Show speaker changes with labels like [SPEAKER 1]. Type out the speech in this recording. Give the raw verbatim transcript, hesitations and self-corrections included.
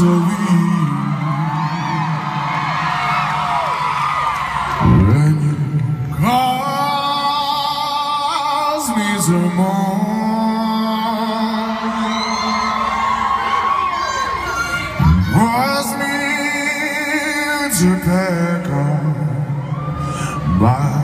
[SPEAKER 1] misery. When you cause me to mourn, cause me to pack up my